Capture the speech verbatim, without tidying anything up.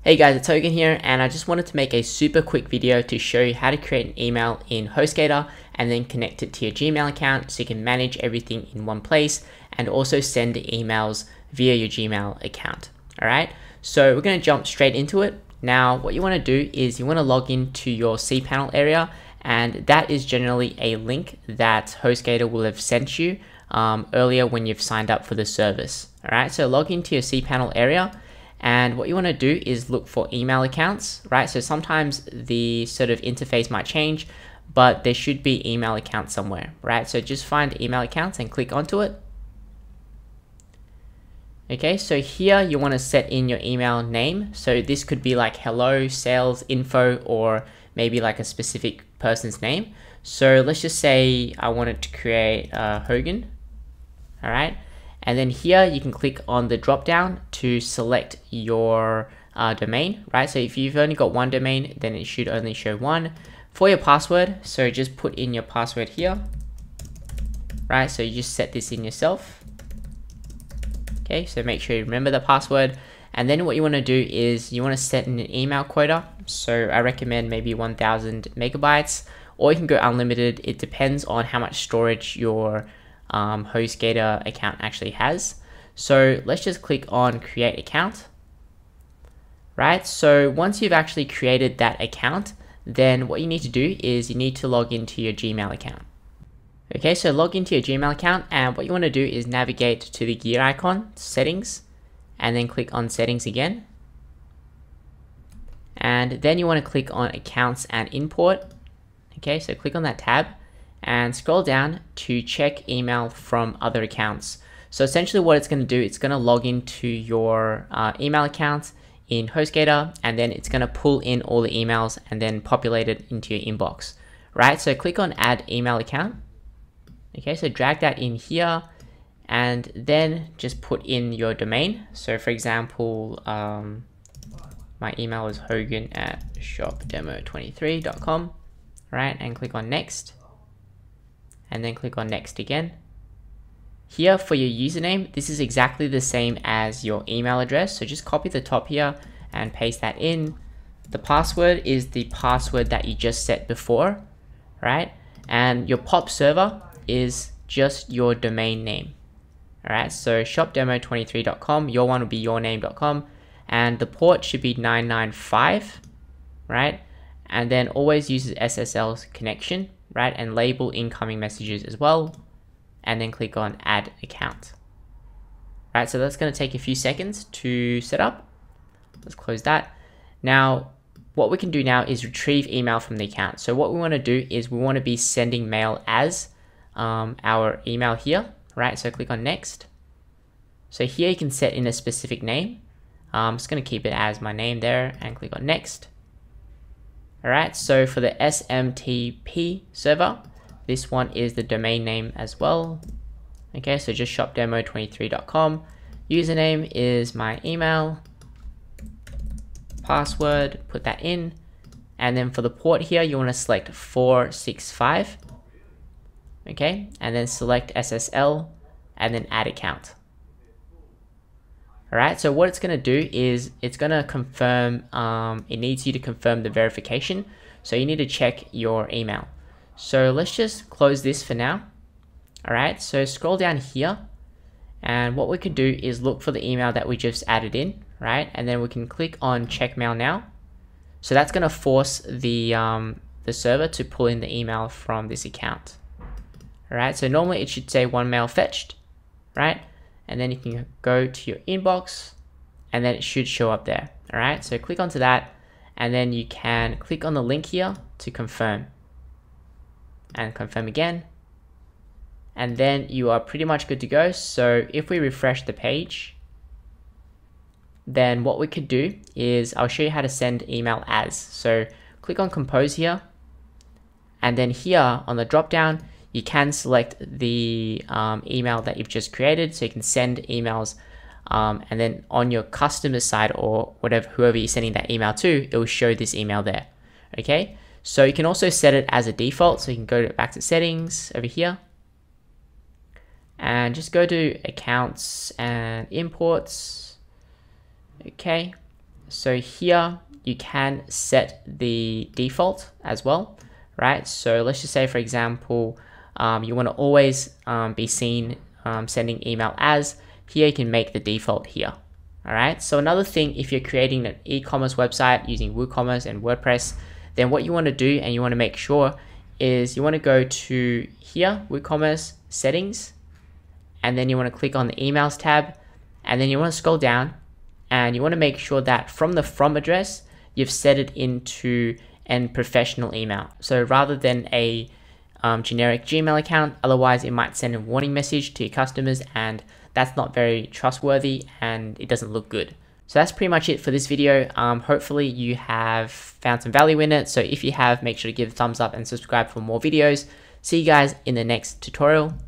Hey guys, it's Hogan here, and I just wanted to make a super quick video to show you how to create an email in HostGator and then connect it to your Gmail account so you can manage everything in one place and also send emails via your Gmail account. Alright, so we're going to jump straight into it. Now, what you want to do is you want to log into your cPanel area, and that is generally a link that HostGator will have sent you um, earlier when you've signed up for the service. Alright, so log into your cPanel area. And what you want to do is look for email accounts, right? So sometimes the sort of interface might change, but there should be email accounts somewhere, right? So just find email accounts and click onto it. Okay, so here you want to set in your email name. So this could be like hello, sales, info, or maybe like a specific person's name. So let's just say I wanted to create uh, Hogan, all right? And then here you can click on the drop down to select your uh, domain, right? So if you've only got one domain, then it should only show one. For your password, so just put in your password here, right? So you just set this in yourself. Okay, so make sure you remember the password. And then what you want to do is you want to set in an email quota. So I recommend maybe one thousand megabytes, or you can go unlimited. It depends on how much storage your um, HostGator account actually has. So let's just click on create account, right? So once you've actually created that account, then what you need to do is you need to log into your Gmail account. Okay, so log into your Gmail account, and what you want to do is navigate to the gear icon, settings, and then click on settings again. And then you want to click on accounts and import. Okay, so click on that tab and scroll down to check email from other accounts. So essentially what it's going to do, it's going to log into your uh, email account in HostGator, and then it's going to pull in all the emails and then populate it into your inbox, right? So click on add email account. Okay, so drag that in here and then just put in your domain. So for example, um, my email is hogan at shop demo twenty-three dot com, right? And click on next. And then click on next again. Here for your username, this is exactly the same as your email address. So just copy the top here and paste that in. The password is the password that you just set before, right? And your pop server is just your domain name. All right, so shop demo twenty-three dot com, your one will be your name dot com, and the port should be nine nine five, right? And then always use S S L connection, right? And label incoming messages as well, and then click on add account. Right, so that's going to take a few seconds to set up. Let's close that. Now, what we can do now is retrieve email from the account. So what we want to do is we want to be sending mail as um, our email here, right? So click on next. So here you can set in a specific name. Um, I'm just going to keep it as my name there and click on next. Alright, so for the S M T P server, this one is the domain name as well. Okay, so just shop demo twenty-three dot com. Username is my email. Password, put that in. And then for the port here, you want to select four six five. Okay, and then select S S L and then add account. Alright, so what it's going to do is it's going to confirm, um, it needs you to confirm the verification. So you need to check your email. So let's just close this for now. Alright, so scroll down here. And what we could do is look for the email that we just added in, right? And then we can click on check mail now. So that's going to force the, um, the server to pull in the email from this account. Alright, so normally it should say one mail fetched, right? And then you can go to your inbox and then it should show up there. All right, so click onto that and then you can click on the link here to confirm and confirm again. And then you are pretty much good to go. So if we refresh the page, then what we could do is I'll show you how to send email as. So click on compose here. And then here on the drop down, you can select the um, email that you've just created, so you can send emails, um, and then on your customer side or whatever, whoever you're sending that email to, it will show this email there. Okay, so you can also set it as a default, so you can go to, back to settings over here, and just go to accounts and imports. Okay, so here you can set the default as well, right? So let's just say, for example, um, you want to always um, be seen um, sending email as. Here you can make the default here. All right. So another thing, if you're creating an e-commerce website using WooCommerce and WordPress, then what you want to do and you want to make sure is you want to go to here, WooCommerce settings, and then you want to click on the emails tab, and then you want to scroll down and you want to make sure that from the from address, you've set it into an professional email. So rather than a um, generic Gmail account, otherwise it might send a warning message to your customers, and that's not very trustworthy and it doesn't look good. So that's pretty much it for this video. Um, hopefully you have found some value in it. So if you have, make sure to give a thumbs up and subscribe for more videos. See you guys in the next tutorial.